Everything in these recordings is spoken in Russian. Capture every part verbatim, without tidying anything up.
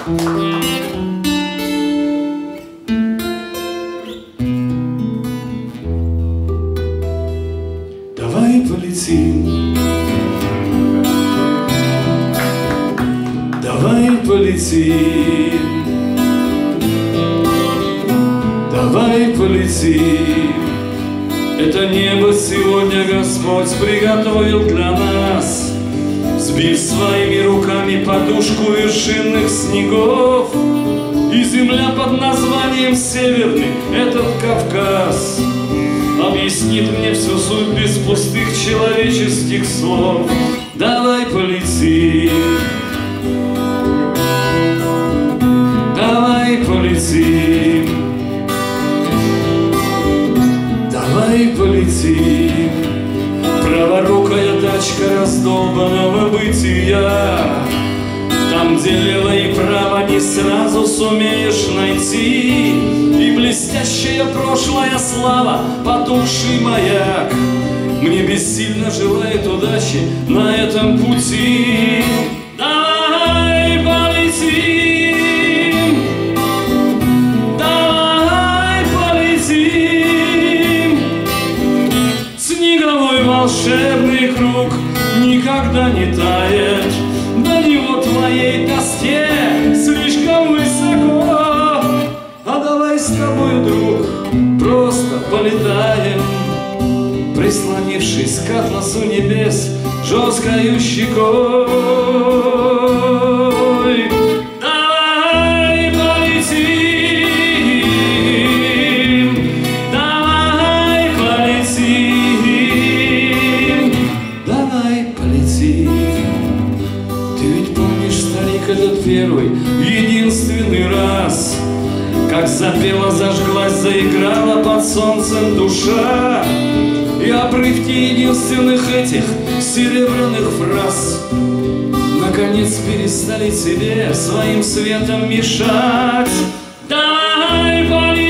Давай полетим, давай полетим, давай полетим. Это небо сегодня Господь приготовил для нас, сбив своими руками подушку вершинных снегов. И земля под названием Северный, этот Кавказ, объяснит мне всю суть без пустых человеческих слов. Давай полетим, давай полетим, давай полетим. Праворукая тачка раздолбанного бытия, там, где лево и право не сразу сумеешь найти, и блестящая прошлая слава, потухший маяк, мне бессильно желает удачи на этом пути. Давай полетим, давай полетим. Снеговой волшебный круг никогда не тает, до него твоей тоске слишком высоко. А давай с тобой, друг, просто полетаем, прислонившись к атласу небес жесткою щекой. Давай полетим, давай полетим, давай полетим. Ты ведь помнишь, старик, этот первый, единственный раз, как запела, зажглась, заиграла под солнцем душа, и обрывки единственных этих серебряных фраз наконец перестали тебе своим светом мешать. Давай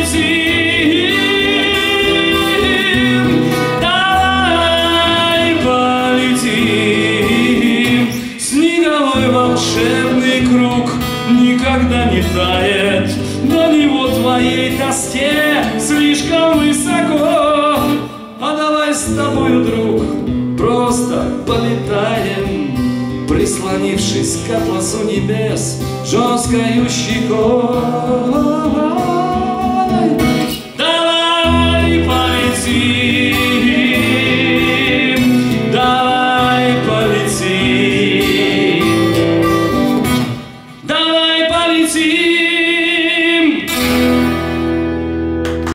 полетим, давай полетим. Снеговой волшебный круг никогда не тает, до него твоей тоске слишком высоко. А давай с тобой, друг, просто полетаем, прислонившись к атласу небес жесткою щекой. Давай полетим, давай полетим, давай полетим.